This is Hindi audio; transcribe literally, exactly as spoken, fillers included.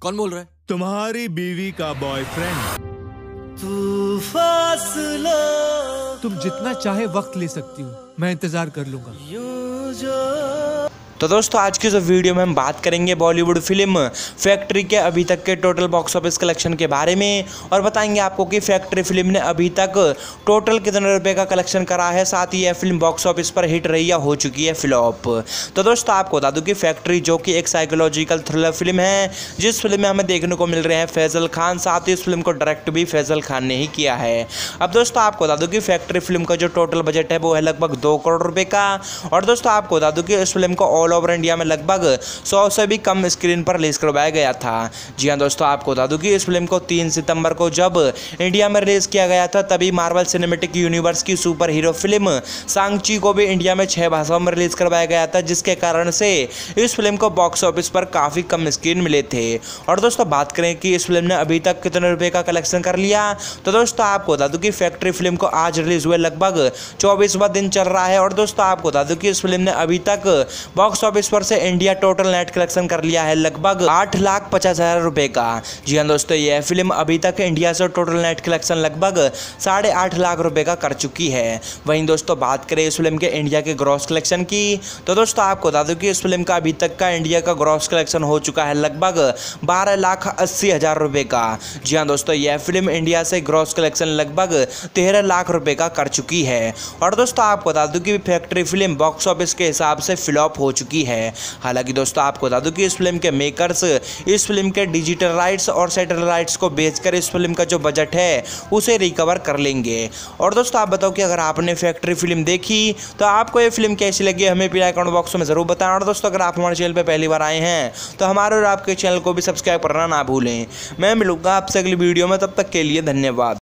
कौन बोल रहा है? तुम्हारी बीवी का बॉयफ्रेंड। तू फासला तुम जितना चाहे वक्त ले सकती हो, मैं इंतजार कर लूंगा। यूं जो तो दोस्तों आज की जो वीडियो में हम बात करेंगे बॉलीवुड फिल्म फैक्ट्री के अभी तक के टोटल बॉक्स ऑफिस कलेक्शन के बारे में और बताएंगे आपको कि फैक्ट्री फिल्म ने अभी तक टोटल कितने रुपए का कलेक्शन करा है, साथ ही यह फिल्म बॉक्स ऑफिस पर हिट रही या हो चुकी है फ्लॉप। तो दोस्तों आपको बता दूं कि फैक्ट्री जो कि एक साइकोलॉजिकल थ्रिलर फिल्म है, जिस फिल्म में हमें देखने को मिल रहे हैं फैजल खान, साथ ही इस फिल्म को डायरेक्ट भी फैजल खान ने ही किया है। अब दोस्तों आपको बता दूं कि फैक्ट्री फिल्म का जो टोटल बजट है वो है लगभग दो करोड़ रुपए का और दोस्तों आपको बता दूं कि इस फिल्म को ऑल ओवर इंडिया में लगभग सौ से भी कम स्क्रीन पर रिलीज करवाया गया था। जी हां दोस्तों आपको बता दूं कि इस फिल्म को तीन सितंबर को जब इंडिया में रिलीज किया गया था, तभी मार्वल सिनेमैटिक यूनिवर्स की सुपर हीरो फिल्म सांग-ची को भी इंडिया में छह भाषाओं में रिलीज करवाया गया था, जिसके कारण से इस फिल्म को बॉक्स ऑफिस पर काफी कम स्क्रीन मिले थे। और दोस्तों बात करें कि इस फिल्म ने अभी तक कितने रुपए का कलेक्शन कर लिया, तो दोस्तों आपको बता दूं कि फैक्ट्री फिल्म को आज रिलीज हुए लगभग चौबीसवां दिन चल रहा है और दोस्तों आपको बता दूं कि इस फिल्म ने अभी तक बॉक्स ऑफिस पर से इंडिया टोटल नेट कलेक्शन कर लिया है लगभग आठ लाख पचास हजार रुपए का। जी हां दोस्तों यह फिल्म अभी तक इंडिया से टोटल नेट कलेक्शन लगभग साढ़े आठ लाख रुपए का कर चुकी है। वहीं दोस्तों बात करें इस फिल्म के इंडिया के ग्रॉस कलेक्शन की, तो दोस्तों आपको बता दूं कि इस फिल्म का अभी तक का इंडिया का ग्रॉस कलेक्शन हो चुका है लगभग बारह लाख अस्सी हजार रुपए का। जी हां दोस्तों यह फिल्म इंडिया से ग्रॉस कलेक्शन लगभग तेरह लाख रुपए का कर चुकी है। और दोस्तों आपको बता दूं कि फैक्ट्री फिल्म बॉक्स ऑफिस के हिसाब से फ्लॉप हो चुकी है। हालांकि दोस्तों आपको बता दूं कि इस फिल्म के मेकर्स इस फिल्म के डिजिटल राइट्स और सैटेलाइट राइट्स को बेचकर इस फिल्म का जो बजट है उसे रिकवर कर लेंगे। और दोस्तों आप बताओ कि अगर आपने फैक्ट्री फिल्म देखी तो आपको ये फिल्म कैसी लगी, हमें पीछे कमेंट बॉक्स में जरूर बताएं। और दोस्तों अगर आप हमारे चैनल पर पहली बार आए हैं तो हमारे और आपके चैनल को भी सब्सक्राइब करना ना भूलें। मैं मिलूंगा आपसे अगली वीडियो में, तब तक के लिए धन्यवाद।